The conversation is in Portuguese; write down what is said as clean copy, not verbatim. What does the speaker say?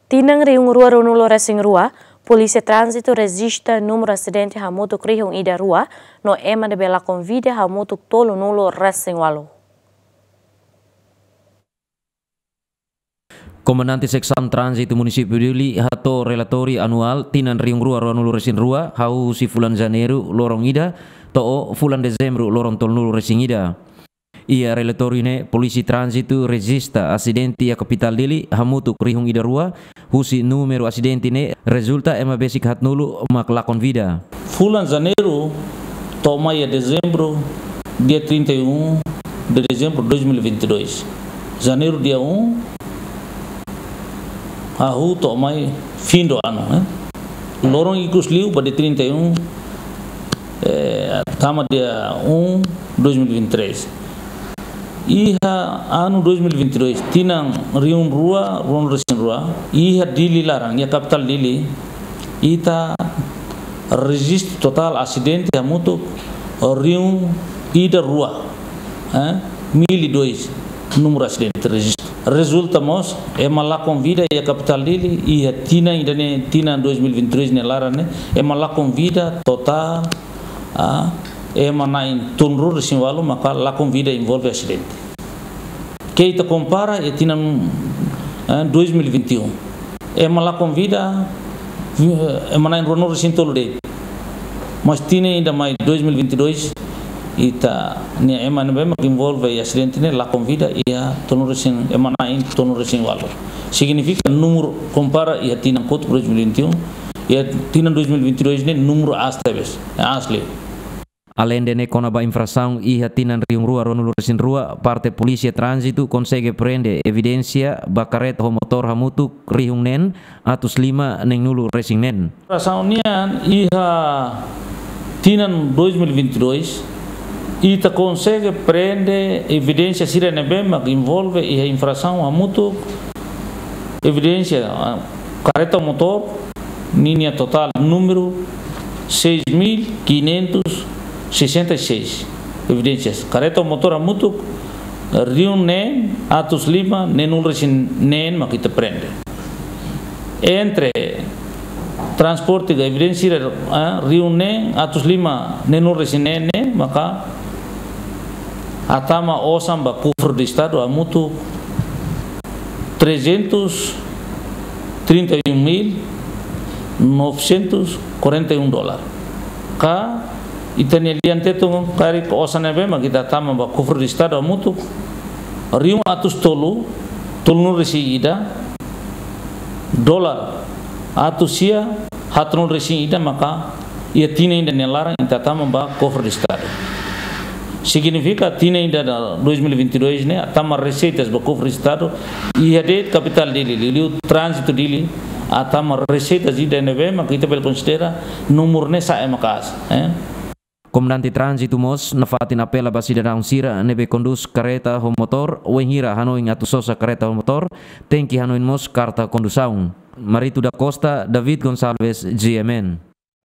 Tinang riung rua ronulo resing rua, polisi trânsito resista número acidente hamutuk riung ida rua, no ema de bela convida hamutuk tolo nulo resing walu. Komandante Seksam Transito Município Dili hato relatori anual tinan riung rua ronulo resin rua hau si fulan Janeiro lorong ida to fulan Dezembro lorong tolnulo resing ida. Ia relatori ne polisi transito resista acidenti a capital Dili hamutuk riung ida rua husi numero acidenti ne resulta ema basic hat nulu mak lakon vida. Fulan Janeiro to maia Dezembro dia 31 de dezembro 2022. Janeiro dia 1 ahu to mai fim do ano, lorong ikus liu pada 31 tama dia 1 2023. Iha ano 2022 tinang riung rua ron resin rua iha Dili larang ya capital Dili ita registro total acidente hamutuk riung ida rua mili dois número acidente registro resulta mos malakon vida ya capital Dili iha tina indane tina 2023 ne larane malakon vida total nain tunru resin walu maka lakon vida envolve acidente. Kita compara e tina 2021 malakon vida nain ronor resin tolo de mas tina ainda mais 2022 ita ni eman be mak envolve acidente ne lakon vida ia tunru resin nain tunru resin walu significa número compara ia tina kot 2021 ia tina 2022 ne número astabes asli. Além de conaba infração iha tinan riung rua ronulo resin rua parte polícia trânsito consegue prende evidência bakaret ho motor hamutuk riung nen atus 5 neng nulu resin nen. Infração nian iha tinan 2022 ita consegue prende evidência sirene bema que envolve iha infração hamutuk evidência careta motor linha total número 6.566 evidências. Careta motor a mutuk riung nen atus 5 nenul resin nen mak kita prende. Entre transporte da evidência riung nen atus 5 nenul resin nen maka atama osam ba kufur de estado a mutuk 331.941 dólar. Ka itania liante tu kari ko osane be kita tama ba kufur de estado mutu riung atus tolu resi ida dolar atusia hatun resi ida maka ia tina inda nelarang ita tama ba kufur de estado significa tina inda 2022 ne atama receitas ba kufur de estado ia de capital Dili liu transito Dili atama receitas ida nebe maka kita bel considera numur ne sa makas Komandante Transito mos nafatin apela basida daun sira nebe kondus kareta ho motor wenghira hanoin atusosa kareta ho motor tenki hanoin mos karta kondusaun. Maritu da Costa, David Gonçalves, GMN.